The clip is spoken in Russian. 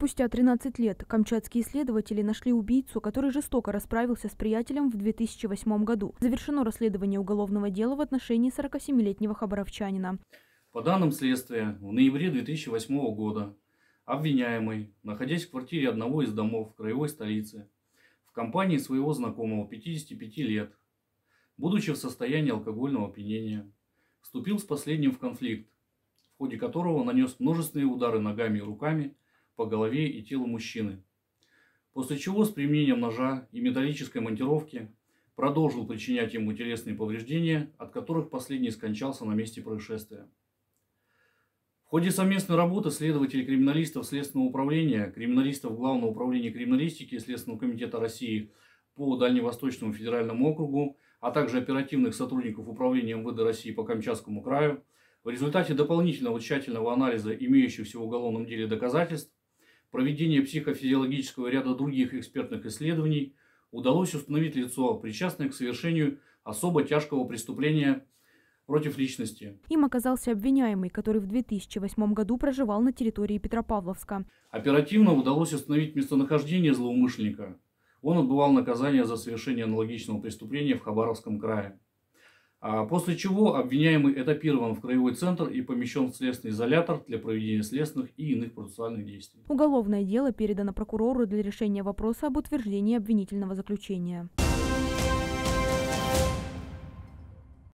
Спустя 13 лет камчатские исследователи нашли убийцу, который жестоко расправился с приятелем в 2008 году. Завершено расследование уголовного дела в отношении 47-летнего хабаровчанина. По данным следствия, в ноябре 2008 года обвиняемый, находясь в квартире одного из домов краевой столицы, в компании своего знакомого 55 лет, будучи в состоянии алкогольного опьянения, вступил с последним в конфликт, в ходе которого нанес множественные удары ногами и руками по голове и телу мужчины. После чего с применением ножа и металлической монтировки продолжил причинять ему телесные повреждения, от которых последний скончался на месте происшествия. В ходе совместной работы следователей-криминалистов Следственного управления, криминалистов Главного управления криминалистики Следственного комитета России по Дальневосточному федеральному округу, а также оперативных сотрудников Управления МВД России по Камчатскому краю, в результате дополнительного тщательного анализа имеющихся в уголовном деле доказательств, проведения психофизиологического ряда других экспертных исследований, удалось установить лицо, причастное к совершению особо тяжкого преступления против личности. Им оказался обвиняемый, который в 2008 году проживал на территории Петропавловска. Оперативно удалось установить местонахождение злоумышленника. Он отбывал наказание за совершение аналогичного преступления в Хабаровском крае. После чего обвиняемый этапирован в краевой центр и помещен в следственный изолятор для проведения следственных и иных процессуальных действий. Уголовное дело передано прокурору для решения вопроса об утверждении обвинительного заключения.